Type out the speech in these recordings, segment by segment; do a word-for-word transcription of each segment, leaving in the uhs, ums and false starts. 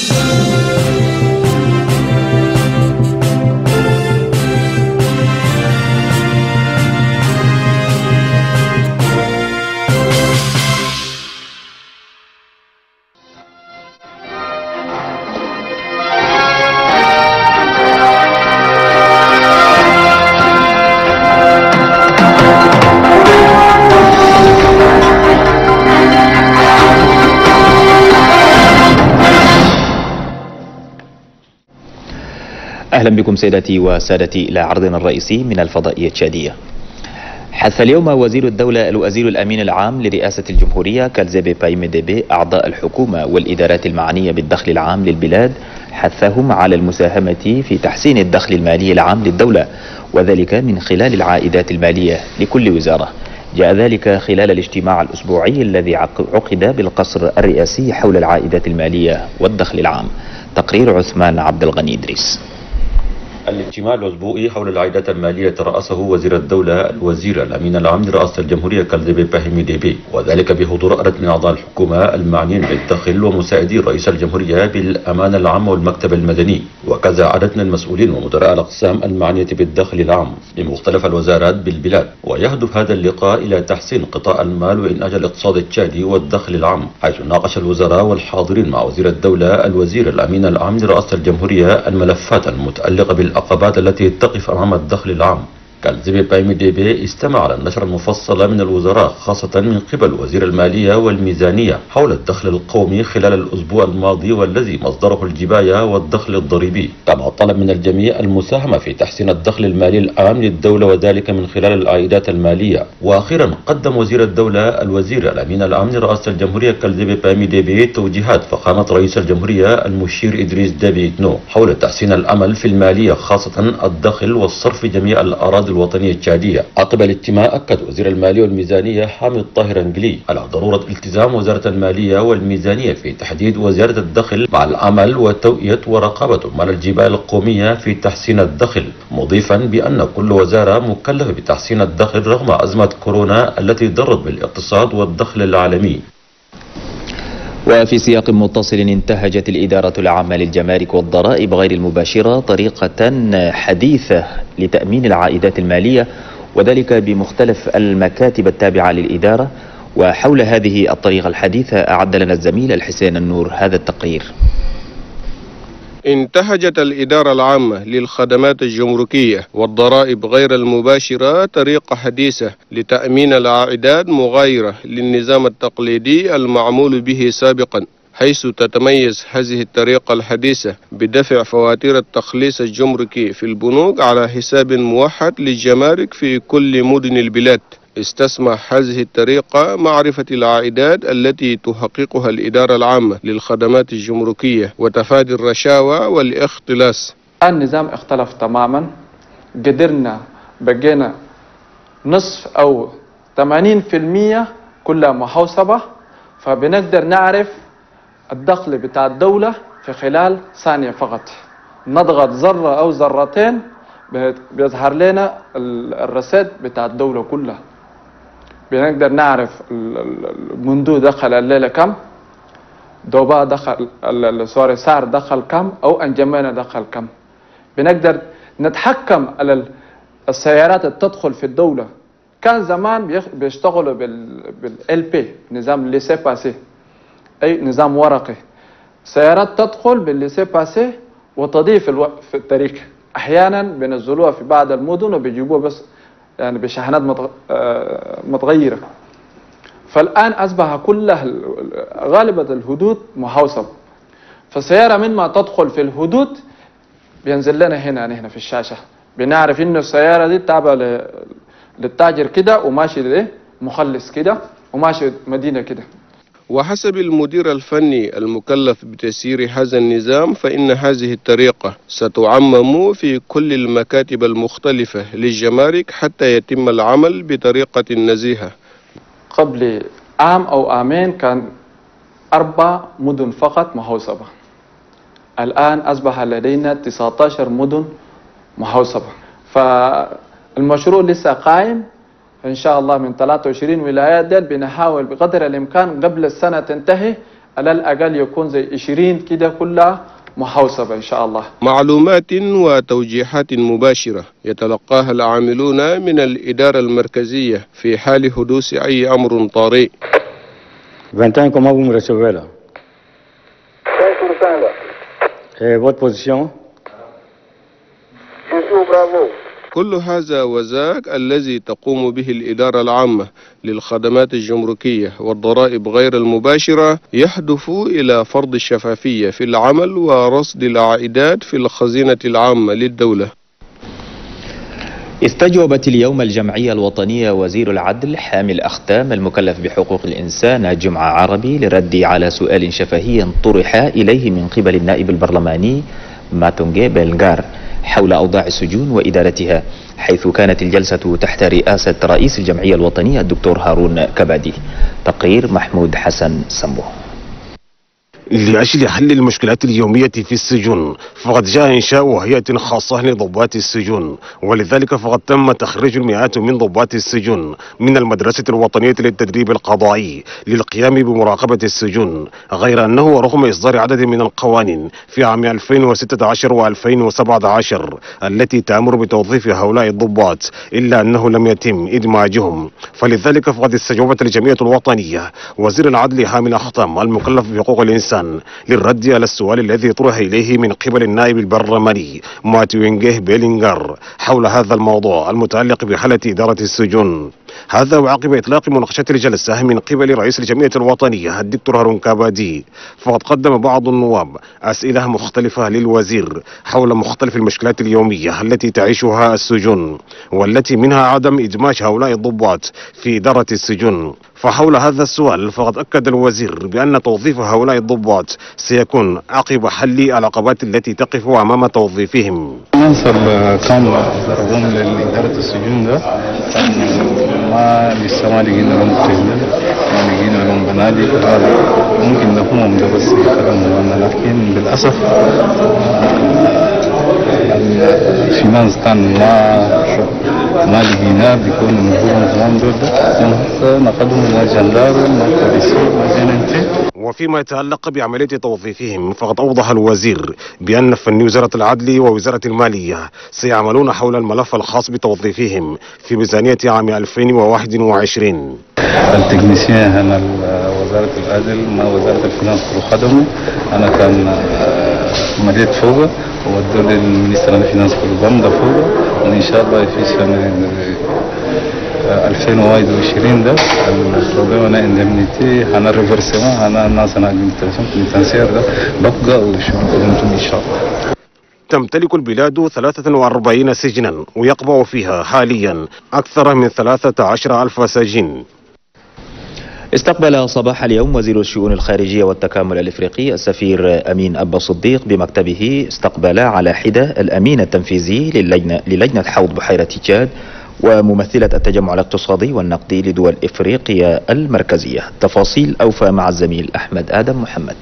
أهلا بكم سيداتي وسادتي إلى عرضنا الرئيسي من الفضائية التشادية. حث اليوم وزير الدولة الوزير الأمين العام لرئاسة الجمهورية كالزيبي بايميديبي أعضاء الحكومة والإدارات المعنية بالدخل العام للبلاد، حثهم على المساهمة في تحسين الدخل المالي العام للدولة، وذلك من خلال العائدات المالية لكل وزارة. جاء ذلك خلال الاجتماع الأسبوعي الذي عقد بالقصر الرئاسي حول العائدات المالية والدخل العام. تقرير عثمان عبد الغني إدريس. الاجتماع الأسبوعي حول العائدات المالية ترأسه وزير الدولة الوزير الأمين العام لرئاسة الجمهورية كالزيبي بايميديبي، وذلك بحضور عدد من أعضاء الحكومة المعنيين بالدخل ومساعدي رئيس الجمهورية بالأمانة العامة والمكتب المدني، وكذا عدد من المسؤولين ومدراء الأقسام المعنية بالدخل العام لمختلف الوزارات بالبلاد. ويهدف هذا اللقاء إلى تحسين قطاع المال وإنتاج الاقتصاد التشادي والدخل العام، حيث ناقش الوزراء والحاضرين مع وزير الدولة الوزير الأمين العام لرئاسة الجمهورية الملفات المتعلقة بال العقبات التي تقف أمام الدخل العام. كالزيبي بايميديبي استمع على النشرة المفصلة من الوزراء خاصة من قبل وزير المالية والميزانية حول الدخل القومي خلال الأسبوع الماضي والذي مصدره الجباية والدخل الضريبي، كما طلب من الجميع المساهمة في تحسين الدخل المالي العام للدولة وذلك من خلال العائدات المالية. وأخيرا قدم وزير الدولة الوزير الأمين العام لرئاسة الجمهورية كالزيبي بايميديبي توجيهات فخامة رئيس الجمهورية المشير إدريس ديبي إتنو حول تحسين الأمل في المالية خاصة الدخل والصرف جميع الأراضي الوطنية التشادية. عقب الاجتماع أكد وزير المالية والميزانية حامد طاهر انجلي على ضرورة التزام وزارة المالية والميزانية في تحديد وزيادة الدخل مع العمل وتوئية ورقابة مال الجبال القومية في تحسين الدخل، مضيفا بأن كل وزارة مكلفة بتحسين الدخل رغم أزمة كورونا التي ضرت بالاقتصاد والدخل العالمي. وفي سياق متصل انتهجت الإدارة العامة للجمارك والضرائب غير المباشرة طريقة حديثة لتأمين العائدات المالية، وذلك بمختلف المكاتب التابعة للإدارة. وحول هذه الطريقة الحديثة أعد لنا الزميل الحسين النور هذا التقرير. انتهجت الإدارة العامة للخدمات الجمركية والضرائب غير المباشرة طريقة حديثة لتأمين العائدات مغايرة للنظام التقليدي المعمول به سابقا، حيث تتميز هذه الطريقة الحديثة بدفع فواتير التخليص الجمركي في البنوك على حساب موحد للجمارك في كل مدن البلاد. استسمح هذه الطريقة معرفة العائدات التي تحققها الإدارة العامة للخدمات الجمركية وتفادي الرشاوى والاختلاس. النظام اختلف تماما، قدرنا بقينا نصف أو ثمانين في المية كلها محوسبة، فبنقدر نعرف الدخل بتاع الدولة في خلال ثانية فقط. نضغط ذرة أو ذرتين بيظهر لنا الرصيد بتاع الدولة كلها. بنقدر نعرف منذ دخل الليلة كم، دوبا دخل سوري سعر دخل كم، أو أنجمينا دخل كم. بنقدر نتحكم على السيارات اللي تدخل في الدولة. كان زمان بيشتغلوا بالال بي، نظام ليسي باسي، أي نظام ورقي. سيارات تدخل بالليسي باسي وتضيف في الطريق. أحيانا بينزلوها في بعض المدن وبيجيبوها بس يعني بشحنات متغيرة. فالآن أصبح كلها غالبة الحدود محوسب، فالسيارة من ما تدخل في الحدود بينزل لنا هنا هنا في الشاشة، بنعرف إنه السيارة دي تابعة للتاجر كده وماشي ليه مخلص كده وماشي مدينة كده. وحسب المدير الفني المكلف بتسيير هذا النظام فإن هذه الطريقة ستعمم في كل المكاتب المختلفة للجمارك حتى يتم العمل بطريقة نزيهة. قبل عام أو عامين كان أربع مدن فقط محوسبة، الآن أصبح لدينا تسعة عشر مدن محوسبة. فالمشروع لسه قائم إن شاء الله من ثلاثة وعشرين ولاية ديل. بنحاول بقدر الإمكان قبل السنة تنتهي على الأقل يكون زي عشرين كده كلها محوسبة إن شاء الله. معلومات وتوجيهات مباشرة يتلقاها العاملون من الإدارة المركزية في حال حدوث أي أمر طارئ. vingt et un, comment vous me recevez là? Et votre position? كل هذا وذاك الذي تقوم به الإدارة العامة للخدمات الجمركية والضرائب غير المباشرة يهدف إلى فرض الشفافية في العمل ورصد العائدات في الخزينة العامة للدولة. استجوبت اليوم الجمعية الوطنية وزير العدل حامي الأختام المكلف بحقوق الإنسان جمعة عربي للرد على سؤال شفهي طرح إليه من قبل النائب البرلماني ماتونجي بلغار حول أوضاع السجون وإدارتها، حيث كانت الجلسة تحت رئاسة رئيس الجمعية الوطنية الدكتور هارون كبادي. تقرير محمود حسن سمو. لأجل حل المشكلات اليومية في السجون فقد جاء إنشاء هيئة خاصة لضباط السجون، ولذلك فقد تم تخريج المئات من ضباط السجون من المدرسة الوطنية للتدريب القضائي للقيام بمراقبة السجون، غير أنه رغم إصدار عدد من القوانين في عام ألفين وستة عشر وألفين وسبعة عشر التي تأمر بتوظيف هؤلاء الضباط إلا أنه لم يتم إدماجهم، فلذلك فقد استجوبت الجمعية الوطنية وزير العدل حامي الأختام المكلف بحقوق الإنسان للرد على السؤال الذي طرح إليه من قبل النائب البرلماني ماتونجي بلغار حول هذا الموضوع المتعلق بحالة إدارة السجون. هذا وعقب إطلاق مناقشة الجلسة من قبل رئيس الجمعية الوطنية الدكتور هارون كبادي، فقد قدم بعض النواب أسئلة مختلفة للوزير حول مختلف المشكلات اليومية التي تعيشها السجون، والتي منها عدم إدماج هؤلاء الضباط في إدارة السجون. فحول هذا السؤال فقد أكد الوزير بأن توظيف هؤلاء الضباط سيكون عقب حل العقبات التي تقف أمام توظيفهم. المنصب كان ضربهم لإدارة السجون ده ما لسه ما لقينا لهم ترينر، ما لقينا لهم بنادق، ممكن نفهمهم ده بس يخدموا، لكن للأسف الفينانس كان ما ما لقيناه بيكون نقولهم زمان دول ده نقدهم ما جندار ما بوليسي ما جننتي. وفيما يتعلق بعملية توظيفهم فقد أوضح الوزير بأن فني وزارة العدل ووزارة المالية سيعملون حول الملف الخاص بتوظيفهم في ميزانية عام ألفين وواحد وعشرين. التكنيسيين هنا وزارة العدل مع وزارة الفينانس خدموا، أنا كان مديت فوق ودوا للمنستر الفينانس كله بمضى فوق، وإن شاء الله في سنة ألفين وواحد وعشرين ده البروبلم أنا إندمنيتي أنا ريفرسما أنا الناس أنا أدمنستراسيون بنتنسير ده ببقى وشغل كلهم إن شاء الله. تمتلك البلاد ثلاثة وأربعين سجنا ويقبع فيها حاليا أكثر من ثلاثة عشر ألف سجين. استقبل صباح اليوم وزير الشؤون الخارجية والتكامل الإفريقي السفير أمين أبا صديق بمكتبه استقبال على حدة الأمين التنفيذي للجنة, للجنة حوض بحيرة تشاد وممثلة التجمع الاقتصادي والنقدي لدول إفريقيا المركزية. تفاصيل أوفى مع الزميل أحمد آدم محمد.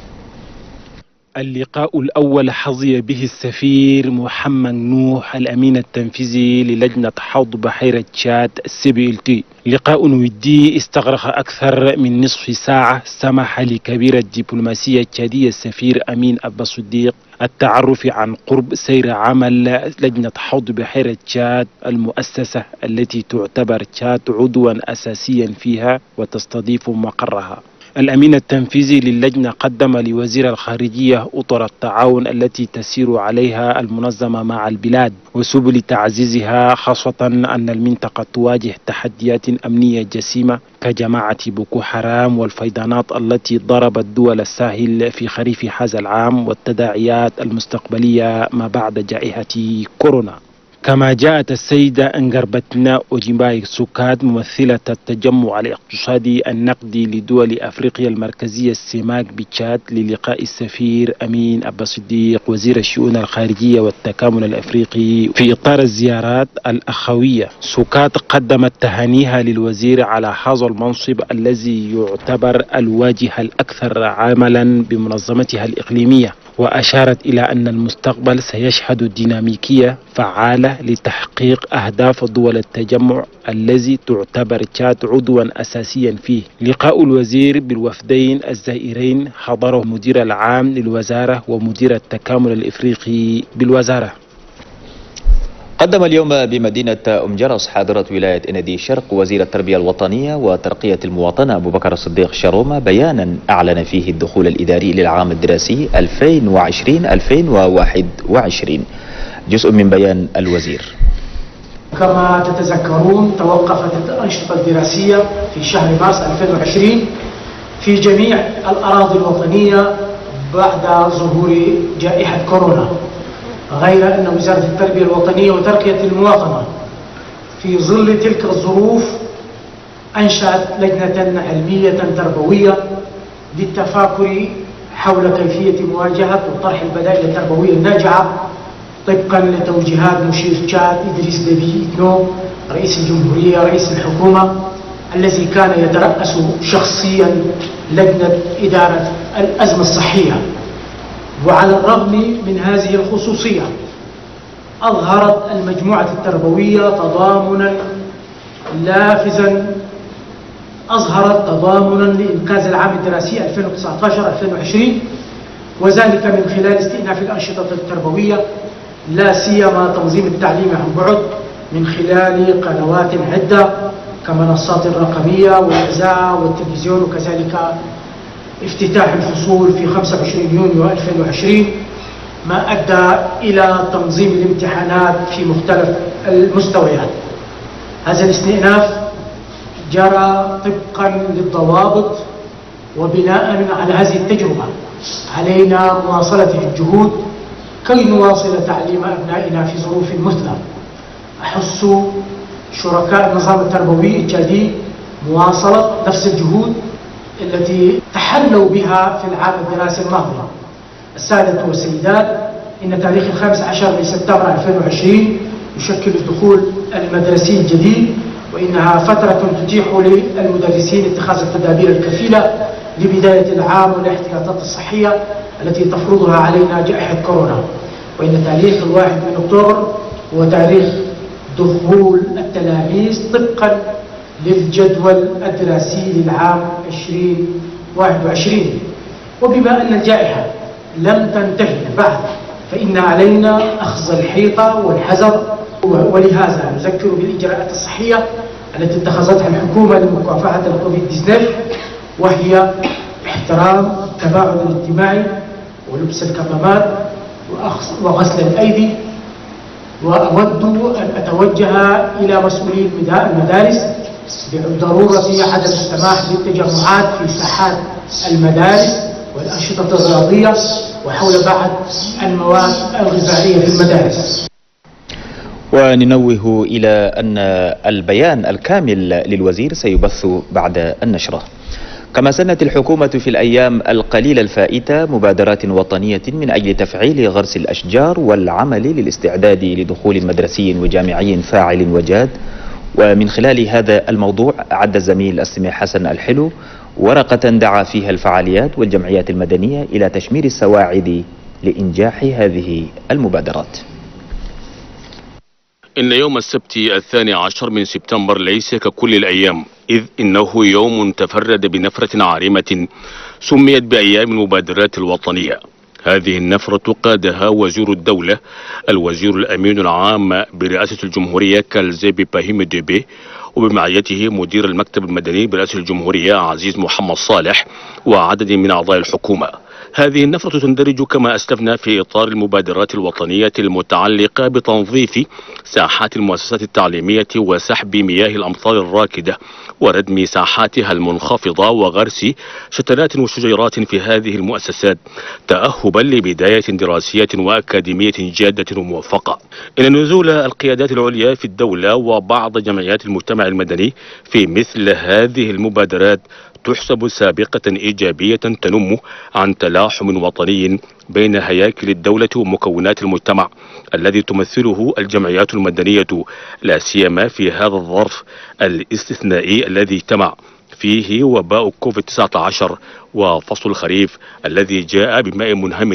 اللقاء الأول حظي به السفير محمد نوح الأمين التنفيذي للجنة حوض بحيرة تشاد سي بي ال تي. لقاء ودي استغرق أكثر من نصف ساعة، سمح لكبير الدبلوماسية التشادية السفير أمين أبا صديق التعرف عن قرب سير عمل لجنة حوض بحيرة تشاد المؤسسة التي تعتبر تشاد عضوا أساسيا فيها وتستضيف مقرها. الأمين التنفيذي للجنة قدم لوزير الخارجية أطر التعاون التي تسير عليها المنظمة مع البلاد وسبل تعزيزها، خاصة أن المنطقة تواجه تحديات أمنية جسيمة كجماعة بوكو حرام والفيضانات التي ضربت دول الساحل في خريف هذا العام والتداعيات المستقبلية ما بعد جائحة كورونا. كما جاءت السيدة انغربتنا أوجيمباي سوكاد ممثلة التجمع الاقتصادي النقدي لدول أفريقيا المركزية السماك بتشاد للقاء السفير أمين أبا صديق وزير الشؤون الخارجية والتكامل الأفريقي في إطار الزيارات الأخوية. سوكاد قدمت تهانيها للوزير على هذا المنصب الذي يعتبر الواجهة الأكثر عملا بمنظمتها الإقليمية، وأشارت إلى أن المستقبل سيشهد ديناميكية فعالة لتحقيق أهداف دول التجمع الذي تعتبر تشاد عضوا أساسيا فيه. لقاء الوزير بالوفدين الزائرين حضره المدير العام للوزارة ومدير التكامل الإفريقي بالوزارة. قدم اليوم بمدينة أم جرس حاضرة ولاية إنادي الشرق وزير التربية الوطنية وترقية المواطنة أبو بكر الصديق شاروما بيانا أعلن فيه الدخول الإداري للعام الدراسي ألفين وعشرين ألفين وواحد وعشرين. جزء من بيان الوزير. كما تتذكرون توقفت الأنشطة الدراسية في شهر مارس ألفين وعشرين في جميع الأراضي الوطنية بعد ظهور جائحة كورونا، غير أن وزارة التربية الوطنية وترقية المواطنة في ظل تلك الظروف أنشأت لجنة علمية تربوية للتفاكر حول كيفية مواجهة وطرح البدائل التربوية الناجعة طبقا لتوجيهات مشير تشاد إدريس ديبي إتنو رئيس الجمهورية رئيس الحكومة، الذي كان يترأس شخصيا لجنة إدارة الأزمة الصحية. وعلى الرغم من هذه الخصوصية أظهرت المجموعة التربوية تضامنا لافزا أظهرت تضامنا لإنقاذ العام الدراسي ألفين وتسعة عشر ألفين وعشرين، وذلك من خلال استئناف الأنشطة التربوية لا سيما تنظيم التعليم عن بعد من خلال قنوات عدة كمنصات الرقمية والإذاعة والتلفزيون، وكذلك افتتاح الفصول في خمسة وعشرين يونيو ألفين وعشرين، ما أدى إلى تنظيم الامتحانات في مختلف المستويات. هذا الاستئناف جرى طبقا للضوابط، وبناء على هذه التجربة علينا مواصلة الجهود كي نواصل تعليم أبنائنا في ظروف مثلى. أحث شركاء النظام التربوي التشادي مواصلة نفس الجهود التي تحلوا بها في العام الدراسي الماضي. السادة والسيدات، إن تاريخ الخامس عشر من سبتمبر ألفين وعشرين يشكل الدخول المدرسي الجديد، وإنها فترة تتيح للمدرسين اتخاذ التدابير الكفيلة لبداية العام والاحتياطات الصحية التي تفرضها علينا جائحة كورونا. وإن تاريخ الواحد من أكتوبر هو تاريخ دخول التلاميذ طبقا للجدول الدراسي للعام ألفين وواحد وعشرين. وبما أن الجائحة لم تنتهي بعد فإن علينا أخذ الحيطة والحذر، ولهذا نذكر بالإجراءات الصحية التي اتخذتها الحكومة لمكافحة الكوفيد تسعة عشر، وهي احترام التباعد الاجتماعي ولبس الكمامات وغسل الأيدي. وأود أن أتوجه إلى مسؤولي المدارس بضرورة عدم السماح بالتجمعات في ساحات المدارس والأنشطة الرياضية وحول بعض المواد الغذائية في المدارس. وننوه إلى أن البيان الكامل للوزير سيبث بعد النشرة. كما سنت الحكومة في الأيام القليلة الفائتة مبادرات وطنية من أجل تفعيل غرس الأشجار والعمل للاستعداد لدخول مدرسي وجامعي فاعل وجاد. ومن خلال هذا الموضوع أعد الزميل السميح حسن الحلو ورقة دعا فيها الفعاليات والجمعيات المدنية إلى تشمير السواعد لإنجاح هذه المبادرات. إن يوم السبت الثاني عشر من سبتمبر ليس ككل الأيام، إذ إنه يوم تفرد بنفرة عارمة سميت بأيام المبادرات الوطنية. هذه النفرة قادها وزير الدولة الوزير الأمين العام برئاسة الجمهورية كالزيبي باهيمي ديبي، وبمعيته مدير المكتب المدني برئاسة الجمهورية عزيز محمد صالح وعدد من أعضاء الحكومة. هذه النفرة تندرج كما أسلفنا في إطار المبادرات الوطنية المتعلقة بتنظيف ساحات المؤسسات التعليمية وسحب مياه الأمطار الراكدة وردم ساحاتها المنخفضة وغرس شتلات وشجيرات في هذه المؤسسات تأهبا لبداية دراسية وأكاديمية جادة وموفقة. إن نزول القيادات العليا في الدولة وبعض جمعيات المجتمع المدني في مثل هذه المبادرات تحسب سابقة إيجابية تنم عن تلاحم وطني بين هياكل الدولة ومكونات المجتمع الذي تمثله الجمعيات المدنية، لا سيما في هذا الظرف الاستثنائي الذي اجتمع فيه وباء كوفيد تسعة عشر وفصل الخريف الذي جاء بماء منهمر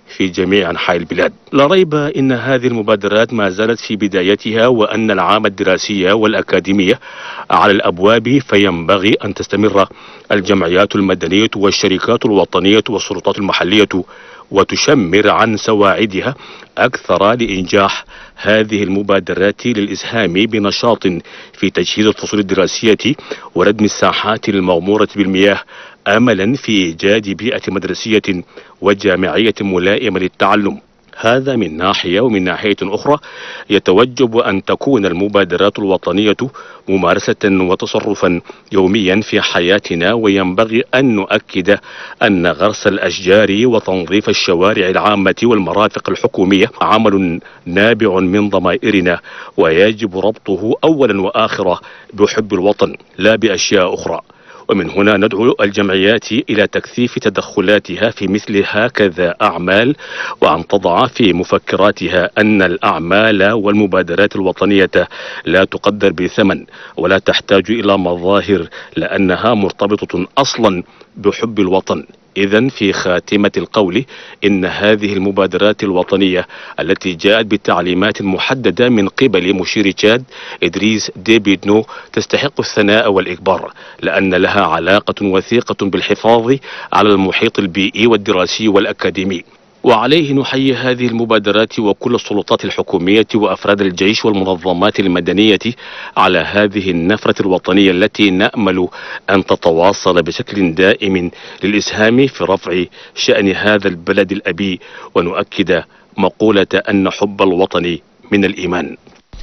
في جميع أنحاء البلاد. لا ريب إن هذه المبادرات ما زالت في بدايتها، وأن العام الدراسي والأكاديمية على الأبواب، فينبغي أن تستمر الجمعيات المدنية والشركات الوطنية والسلطات المحلية وتشمر عن سواعدها أكثر لإنجاح هذه المبادرات للإسهام بنشاط في تجهيز الفصول الدراسية وردم الساحات المغمورة بالمياه، أملا في إيجاد بيئة مدرسية وجامعية ملائمة للتعلم. هذا من ناحية، ومن ناحية أخرى يتوجب أن تكون المبادرات الوطنية ممارسة وتصرفا يوميا في حياتنا، وينبغي أن نؤكد أن غرس الأشجار وتنظيف الشوارع العامة والمرافق الحكومية عمل نابع من ضمائرنا، ويجب ربطه أولا وآخرا بحب الوطن لا بأشياء أخرى. ومن هنا ندعو الجمعيات إلى تكثيف تدخلاتها في مثل هكذا أعمال، وأن تضع في مفكراتها أن الأعمال والمبادرات الوطنية لا تقدر بثمن ولا تحتاج إلى مظاهر، لأنها مرتبطة أصلا بحب الوطن. إذن في خاتمة القول، إن هذه المبادرات الوطنية التي جاءت بالتعليمات المحددة من قبل مشير تشاد إدريس ديبي نو تستحق الثناء والإكبار، لأن لها علاقة وثيقة بالحفاظ على المحيط البيئي والدراسي والأكاديمي. وعليه نحيي هذه المبادرات وكل السلطات الحكومية وأفراد الجيش والمنظمات المدنية على هذه النفرة الوطنية التي نأمل أن تتواصل بشكل دائم للإسهام في رفع شأن هذا البلد الأبي، ونؤكد مقولة أن حب الوطن من الإيمان.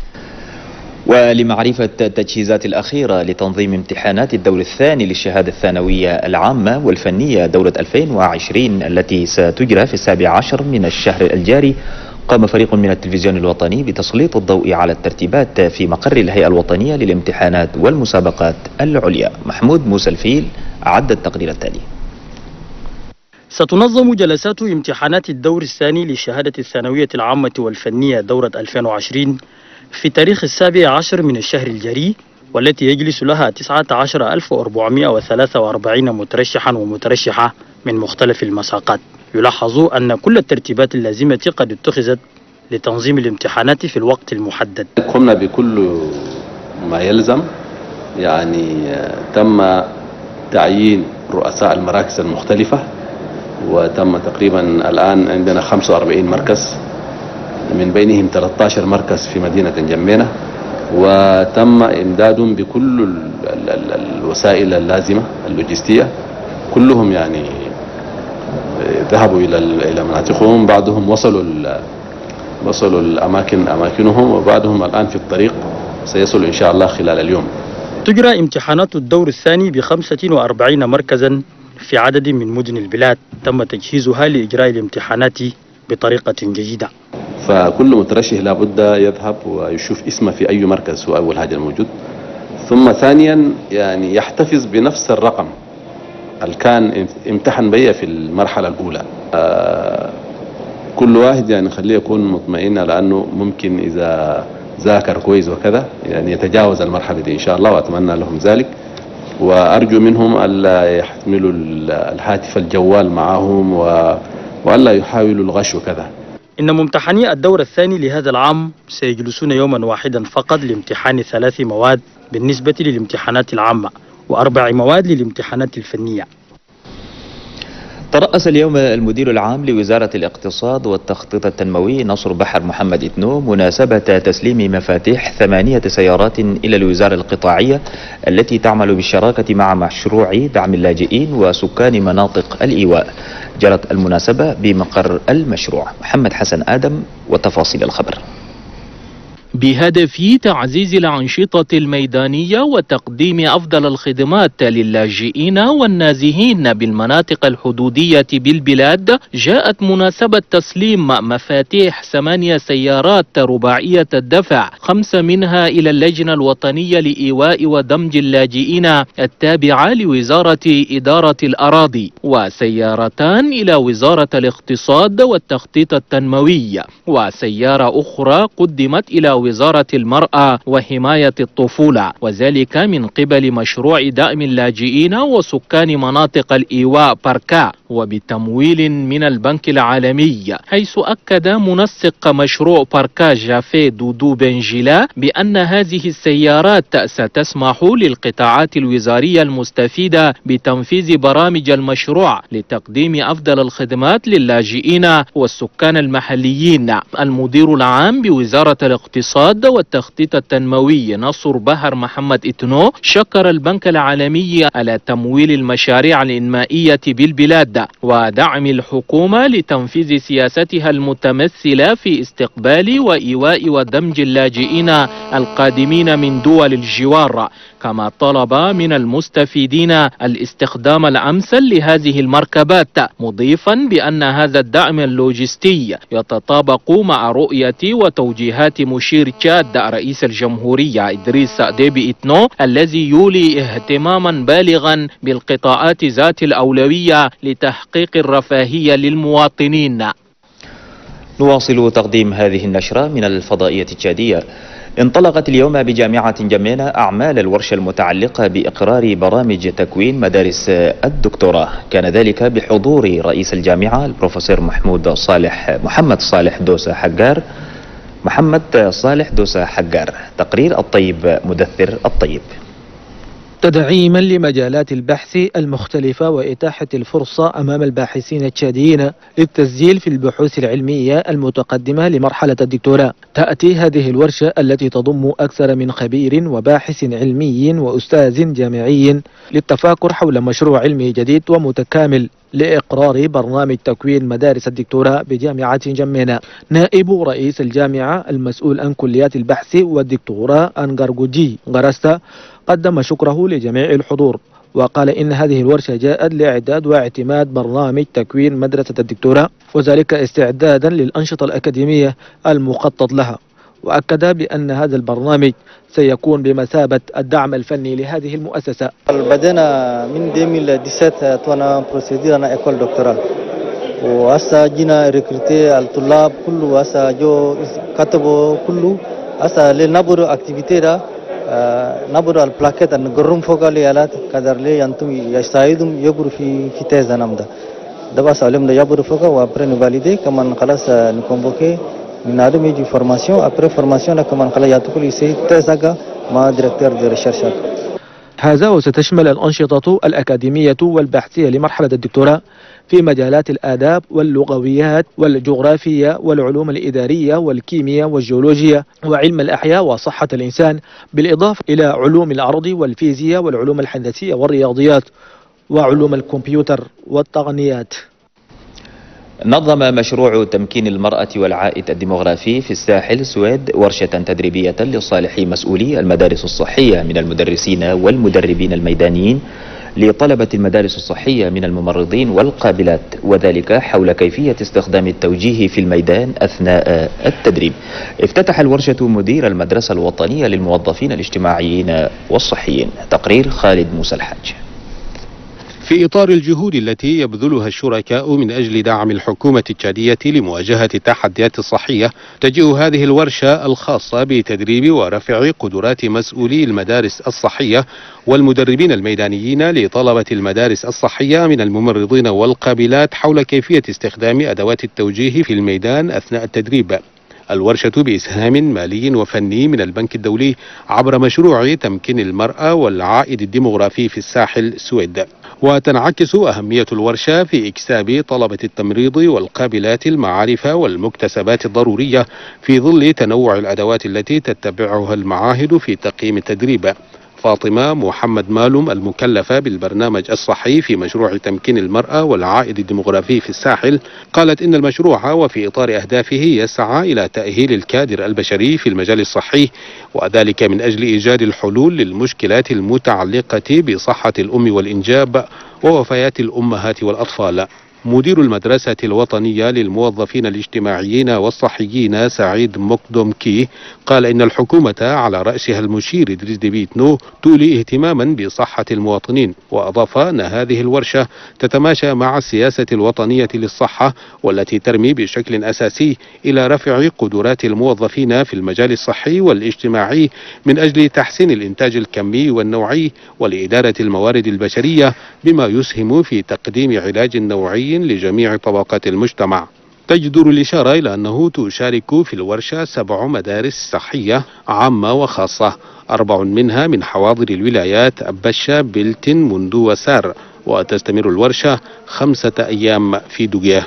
ولمعرفة التجهيزات الأخيرة لتنظيم امتحانات الدور الثاني للشهادة الثانوية العامة والفنية دورة ألفين وعشرين التي ستجرى في السابع عشر من الشهر الجاري، قام فريق من التلفزيون الوطني بتسليط الضوء على الترتيبات في مقر الهيئة الوطنية للامتحانات والمسابقات العليا. محمود موسى الفيل أعد التقرير التالي. ستنظم جلسات امتحانات الدور الثاني للشهادة الثانوية العامة والفنية دورة ألفين وعشرين في تاريخ السابع عشر من الشهر الجاري، والتي يجلس لها تسعة عشر ألف وأربعمائة وثلاثة وأربعين مترشحا ومترشحة من مختلف المساقات. يلاحظ أن كل الترتيبات اللازمة قد اتخذت لتنظيم الامتحانات في الوقت المحدد. قمنا بكل ما يلزم، يعني تم تعيين رؤساء المراكز المختلفة، وتم تقريبا الآن عندنا خمسة وأربعين مركز، من بينهم ثلاثة عشر مركز في مدينة جمينة، وتم إمدادهم بكل الوسائل اللازمة اللوجستية. كلهم يعني ذهبوا إلى إلى مناطقهم، بعضهم وصلوا وصلوا الأماكن أماكنهم، وبعضهم الآن في الطريق سيصل إن شاء الله خلال اليوم. تجرى امتحانات الدور الثاني بخمسة وأربعين مركزا في عدد من مدن البلاد، تم تجهيزها لإجراء الامتحانات بطريقة جيدة. فكل مترشح لابد يذهب ويشوف اسمه في أي مركز هو أول حاجة الموجود، ثم ثانيا يعني يحتفظ بنفس الرقم اللي كان امتحن بيه في المرحلة الأولى. آه كل واحد يعني خليه يكون مطمئن، لأنه ممكن إذا ذاكر كويس وكذا يعني يتجاوز المرحلة دي إن شاء الله، وأتمنى لهم ذلك. وأرجو منهم ألا يحملوا الهاتف الجوال معهم وألا يحاولوا الغش وكذا. إن ممتحني الدور الثاني لهذا العام سيجلسون يوما واحدا فقط لامتحان ثلاث مواد بالنسبة للامتحانات العامة، وأربع مواد للامتحانات الفنية. ترأس اليوم المدير العام لوزارة الاقتصاد والتخطيط التنموي نصر بحر محمد إتنو مناسبة تسليم مفاتيح ثمانية سيارات إلى الوزارة القطاعية التي تعمل بالشراكة مع مشروع دعم اللاجئين وسكان مناطق الإيواء. جرت المناسبة بمقر المشروع. محمد حسن آدم وتفاصيل الخبر. بهدف تعزيز الأنشطة الميدانية وتقديم أفضل الخدمات للاجئين والنازحين بالمناطق الحدودية بالبلاد، جاءت مناسبة تسليم مفاتيح ثمانية سيارات رباعية الدفع، خمس منها إلى اللجنة الوطنية لإيواء ودمج اللاجئين التابعة لوزارة إدارة الأراضي، وسيارتان إلى وزارة الاقتصاد والتخطيط التنموي، وسيارة أخرى قدمت إلى وزارة المرأة وحماية الطفولة، وذلك من قبل مشروع دعم اللاجئين وسكان مناطق الإيواء باركا وبتمويل من البنك العالمي، حيث أكد منسق مشروع باركا جافي دودو بنجيلا بأن هذه السيارات ستسمح للقطاعات الوزارية المستفيدة بتنفيذ برامج المشروع لتقديم أفضل الخدمات للاجئين والسكان المحليين. المدير العام بوزارة الاقتصاد والتخطيط التنموي نصر بهر محمد إتنو شكر البنك العالمي على تمويل المشاريع الإنمائية بالبلاد ودعم الحكومة لتنفيذ سياستها المتمثلة في استقبال وإيواء ودمج اللاجئين القادمين من دول الجوار، كما طلب من المستفيدين الاستخدام الأمثل لهذه المركبات، مضيفا بأن هذا الدعم اللوجستي يتطابق مع رؤية وتوجيهات مشير تشاد رئيس الجمهورية إدريس ديبي إتنو الذي يولي اهتماما بالغا بالقطاعات ذات الأولوية لتحقيق الرفاهية للمواطنين. نواصل تقديم هذه النشرة من الفضائية التشادية. انطلقت اليوم بجامعة جمينة أعمال الورشة المتعلقة بإقرار برامج تكوين مدارس الدكتوراه، كان ذلك بحضور رئيس الجامعة البروفيسور محمود صالح محمد صالح دوسة حجار محمد صالح دوسة حجار. تقرير الطيب مدثر الطيب. تدعيما لمجالات البحث المختلفة وإتاحة الفرصة أمام الباحثين التشاديين للتسجيل في البحوث العلمية المتقدمة لمرحلة الدكتوراه، تأتي هذه الورشة التي تضم أكثر من خبير وباحث علمي وأستاذ جامعي للتفاكر حول مشروع علمي جديد ومتكامل لإقرار برنامج تكوين مدارس الدكتوراه بجامعة جمينة. نائب رئيس الجامعة المسؤول عن كليات البحث والدكتوراه أنغارغوجي غراستا قدم شكره لجميع الحضور، وقال إن هذه الورشة جاءت لإعداد واعتماد برنامج تكوين مدرسة الدكتوراه، وذلك استعدادا للأنشطة الأكاديمية المخطط لها، وأكد بأن هذا البرنامج سيكون بمثابة الدعم الفني لهذه المؤسسة. بدأنا من ألفين وسبعة عشر وانا بروسيدير انا ايكول دكتورال، وهسه جينا ريكروتي الطلاب كله، وهسه جو كتبوا كله، هسه لنبرو اكتيفيتي دا نبرو البلاكيت نقرم فوق ليالات قدر لي ينتم يساعدهم يبرو في في تيزا نمدا ده بس علم ده يبرو فوق وابري نفاليدي كمان خلاص نكونفوكي نادم يجي فورماسيون ابري فورماسيون كمان خلاص ياتكل يسي تيزا مع ديريكتور دي ريشيرش. هذا وستشمل الأنشطة الأكاديمية والبحثية لمرحلة الدكتوراه في مجالات الآداب واللغويات والجغرافية والعلوم الإدارية والكيمياء والجيولوجيا وعلم الأحياء وصحة الإنسان، بالإضافة إلى علوم الأرض والفيزياء والعلوم الهندسية والرياضيات وعلوم الكمبيوتر والتقنيات. نظم مشروع تمكين المرأة والعائد الديمغرافي في الساحل سويد ورشة تدريبية لصالح مسؤولي المدارس الصحية من المدرسين والمدربين الميدانيين لطلبة المدارس الصحية من الممرضين والقابلات، وذلك حول كيفية استخدام التوجيه في الميدان أثناء التدريب. افتتح الورشة مدير المدرسة الوطنية للموظفين الاجتماعيين والصحيين. تقرير خالد موسى الحاج. في إطار الجهود التي يبذلها الشركاء من أجل دعم الحكومة التشادية لمواجهة التحديات الصحية، تجيء هذه الورشة الخاصة بتدريب ورفع قدرات مسؤولي المدارس الصحية والمدربين الميدانيين لطلبة المدارس الصحية من الممرضين والقابلات حول كيفية استخدام أدوات التوجيه في الميدان أثناء التدريب. الورشة بإسهام مالي وفني من البنك الدولي عبر مشروع تمكين المرأة والعائد الديمغرافي في الساحل سويد. وتنعكس أهمية الورشة في إكساب طلبة التمريض والقابلات المعارف والمكتسبات الضرورية في ظل تنوع الأدوات التي تتبعها المعاهد في تقييم التدريب. فاطمة محمد مالوم المكلفة بالبرنامج الصحي في مشروع تمكين المرأة والعائد الديمغرافي في الساحل قالت إن المشروع وفي إطار أهدافه يسعى إلى تأهيل الكادر البشري في المجال الصحي، وذلك من أجل إيجاد الحلول للمشكلات المتعلقة بصحة الأم والإنجاب ووفيات الأمهات والأطفال. مدير المدرسة الوطنية للموظفين الاجتماعيين والصحيين سعيد مقدم كي قال إن الحكومة على رأسها المشير إدريس ديبي إتنو تولي اهتماما بصحة المواطنين، وأضاف أن هذه الورشة تتماشى مع السياسة الوطنية للصحة والتي ترمي بشكل أساسي إلى رفع قدرات الموظفين في المجال الصحي والاجتماعي من أجل تحسين الإنتاج الكمي والنوعي ولإدارة الموارد البشرية، بما يسهم في تقديم علاج نوعي لجميع طبقات المجتمع. تجدر الإشارة إلى أنه تشارك في الورشة سبع مدارس صحية عامة وخاصة، أربع منها من حواضر الولايات بشا بلتن مندو وسار، وتستمر الورشة خمسة أيام في دوغيه.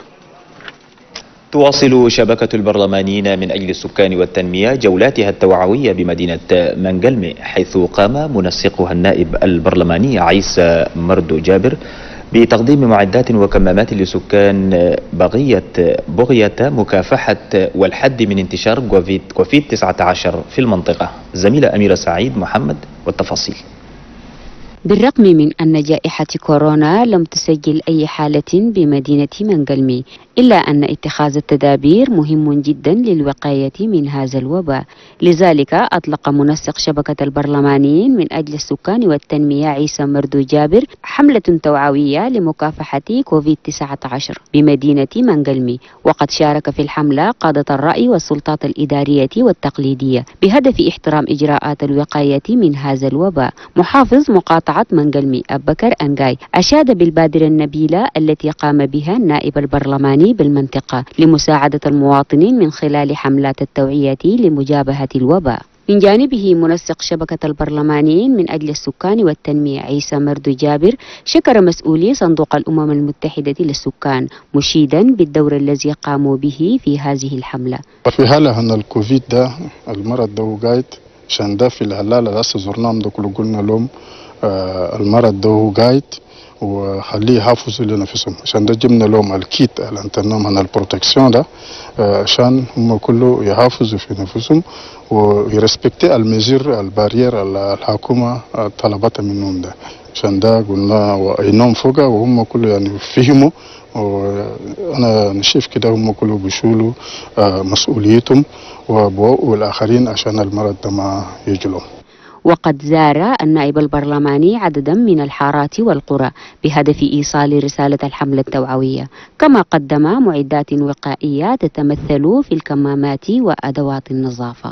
تواصل شبكة البرلمانيين من أجل السكان والتنمية جولاتها التوعوية بمدينة منقلمي، حيث قام منسقها النائب البرلماني عيسى مردو جابر بتقديم معدات وكمامات لسكان بغية بغية مكافحة والحد من انتشار كوفيد تسعة عشر في المنطقة. زميلة أميرة سعيد محمد والتفاصيل. بالرغم من أن جائحة كورونا لم تسجل أي حالة بمدينة منقلمي، إلا أن اتخاذ التدابير مهم جدا للوقاية من هذا الوباء. لذلك أطلق منسق شبكة البرلمانيين من أجل السكان والتنمية عيسى مردو جابر حملة توعوية لمكافحة كوفيد تسعة عشر بمدينة منقلمي، وقد شارك في الحملة قادة الرأي والسلطات الإدارية والتقليدية بهدف احترام إجراءات الوقاية من هذا الوباء. محافظ مقاطعة منقلمي أبكر أنجاي أشاد بالبادرة النبيلة التي قام بها النائب البرلماني بالمنطقة لمساعدة المواطنين من خلال حملات التوعية لمجابهة الوباء. من جانبه منسق شبكة البرلمانيين من أجل السكان والتنمية عيسى مردو جابر شكر مسؤولي صندوق الأمم المتحدة للسكان، مشيدا بالدور الذي قاموا به في هذه الحملة. في حالة أن الكوفيد ده المرض ده قايد عشان ده في الهلالة لسه زرناهم ده كله قلنا لهم آه المرض ده هو قايد وخليه يحافظوا لنفسهم، عشان ده جبنا لهم الكيت الانترنام عن البروتكسيون ده آه عشان هم كله يحافظوا في نفسهم ويرسبكتي المزير البارير الحكومة طلبتها منهم ده، عشان ده قلنا وإنهم فوقها وهم كله يعني فهموا، وأنا نشوف كده هم كله بيشولوا آه مسؤوليتهم والآخرين عشان المرض ده ما يجلهم. وقد زار النائب البرلماني عددا من الحارات والقرى بهدف إيصال رسالة الحملة التوعوية، كما قدم معدات وقائية تتمثل في الكمامات وأدوات النظافة.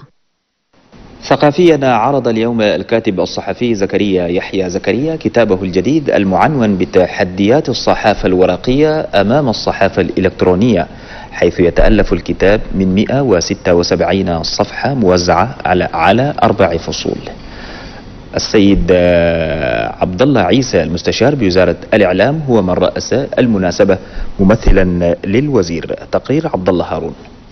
ثقافيا عرض اليوم الكاتب الصحفي زكريا يحيى زكريا كتابه الجديد المعنون بتحديات الصحافة الورقية أمام الصحافة الإلكترونية، حيث يتألف الكتاب من مئة وستة وسبعين صفحة موزعة على على أربع فصول. السيد عبد الله عيسى المستشار بوزارة الإعلام هو من رأس المناسبة ممثلا للوزير. تقرير عبد الله هارون.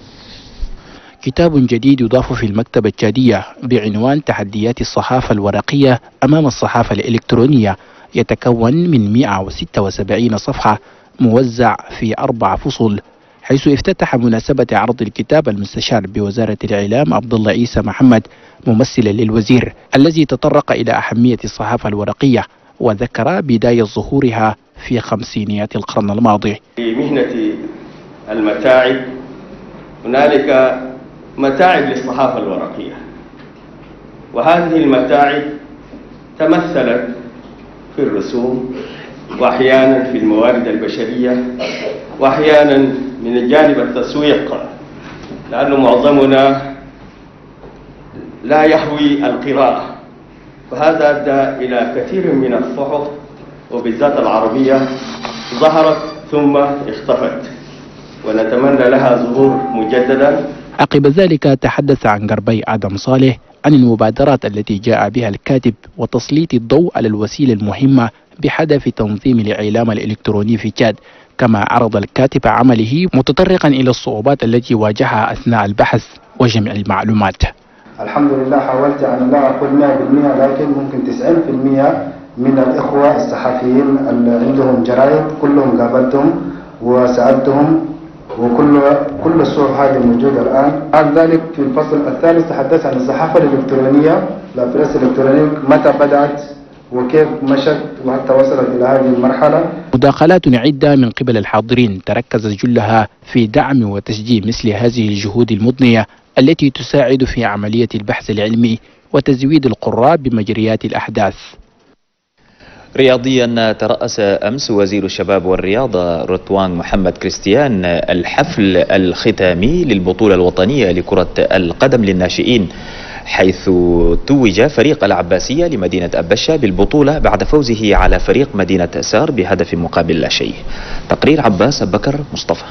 كتاب جديد يضاف في المكتبة التشادية بعنوان تحديات الصحافة الورقية أمام الصحافة الإلكترونية، يتكون من مئة وستة وسبعين صفحة موزع في أربع فصول. حيث افتتح مناسبة عرض الكتاب المستشار بوزارة الإعلام عبد الله عيسى محمد ممثلا للوزير، الذي تطرق إلى أهمية الصحافة الورقية وذكر بداية ظهورها في خمسينيات القرن الماضي. في مهنة المتاعب هنالك متاعب للصحافة الورقية، وهذه المتاعب تمثلت في الرسوم وأحيانا في الموارد البشرية وأحيانا من الجانب التسويق، لأنه معظمنا لا يهوي القراءة، فهذا أدى إلى كثير من الصحف وبالذات العربية ظهرت ثم اختفت، ونتمنى لها ظهور مجددا. عقب ذلك تحدث عن قربي آدم صالح عن المبادرات التي جاء بها الكاتب وتسليط الضوء على الوسيلة المهمة بهدف تنظيم الإعلام الإلكتروني في تشاد. كما عرض الكاتب عمله متطرقا إلى الصعوبات التي واجهها أثناء البحث وجمع المعلومات. الحمد لله حاولت أن لا أقول مئة بالمئة لكن ممكن تسعين بالمئة من الإخوة الصحفيين اللي عندهم جرائد كلهم قابلتهم وسألتهم، وكل كل الصور هذه موجودة الآن. بعد ذلك في الفصل الثالث تحدث عن الصحافة الإلكترونية، لا بريس إلكترونيك، متى بدأت وكيف مشت وحتى وصلت إلى هذه المرحلة. مداخلات عدة من قبل الحاضرين تركزت جلها في دعم وتشجيع مثل هذه الجهود المضنية التي تساعد في عملية البحث العلمي وتزويد القراء بمجريات الأحداث. رياضيا، ترأس أمس وزير الشباب والرياضة رضوان محمد كريستيان الحفل الختامي للبطولة الوطنية لكرة القدم للناشئين، حيث توج فريق العباسية لمدينة أبشة بالبطولة بعد فوزه على فريق مدينة سار بهدف مقابل لا شيء. تقرير عباس بكر مصطفى.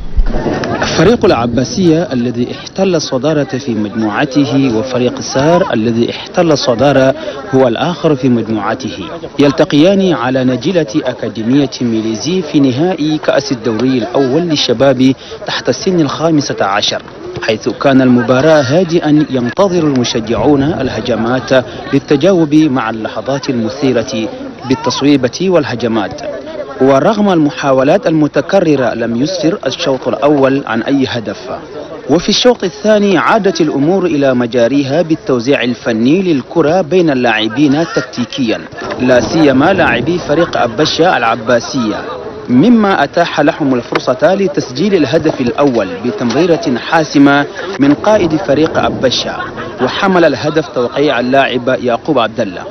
فريق العباسية الذي احتل الصدارة في مجموعته وفريق سار الذي احتل الصدارة هو الآخر في مجموعته يلتقيان على نجيلة أكاديمية ميليزي في نهائي كأس الدوري الأول للشباب تحت السن الخامسة عشر، حيث كان المباراة هادئا ينتظر المشجعون الهجمات للتجاوب مع اللحظات المثيرة بالتصويبة والهجمات. ورغم المحاولات المتكررة لم يسفر الشوط الأول عن أي هدف، وفي الشوط الثاني عادت الأمور إلى مجاريها بالتوزيع الفني للكرة بين اللاعبين تكتيكيا، لا سيما لاعبي فريق أبشة العباسية، مما أتاح لهم الفرصة لتسجيل الهدف الأول بتمريرة حاسمة من قائد فريق أبشة، وحمل الهدف توقيع اللاعب يعقوب عبد الله.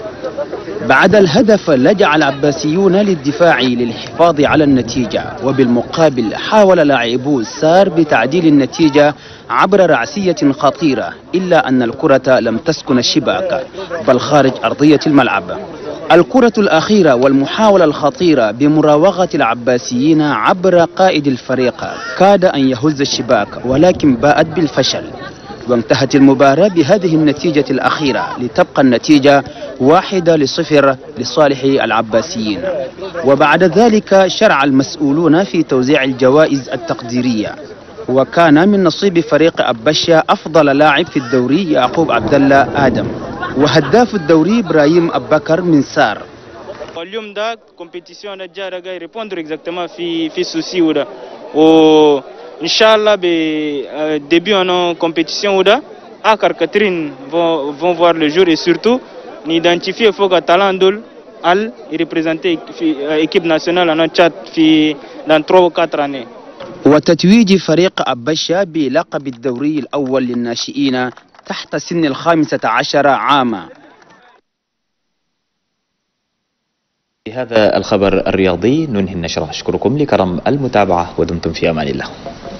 بعد الهدف لجأ العباسيون للدفاع للحفاظ على النتيجة، وبالمقابل حاول لاعبو سار بتعديل النتيجة عبر رعسية خطيرة، إلا أن الكرة لم تسكن الشباك بل خارج أرضية الملعب. الكرة الأخيرة والمحاولة الخطيرة بمراوغة العباسيين عبر قائد الفريق كاد أن يهز الشباك، ولكن باءت بالفشل، وانتهت المباراة بهذه النتيجة الأخيرة لتبقى النتيجة واحدة لصفر لصالح العباسيين. وبعد ذلك شرع المسؤولون في توزيع الجوائز التقديرية، وكان من نصيب فريق أبشة أفضل لاعب في الدوري يعقوب عبد الله آدم، وهداف الدوري إبراهيم أبكر من سار. اليوم ده كومبيتيسيون جارة جاي ريبوندر اكزاكتومون في في سوسي وده، و ان شاء الله بديبي en compétition وده akar Catherine vont vont voir le jour, et surtout n'identifier foga talent dol al représenter équipe nationale en Tchad في dans trois ou quatre années. وتتويج فريق أبشة بلقب الدوري الأول للناشئين تحت سن الخامسة عشر عاما. بهذا الخبر الرياضي ننهي النشرة. أشكركم لكرم المتابعة ودمتم في أمان الله.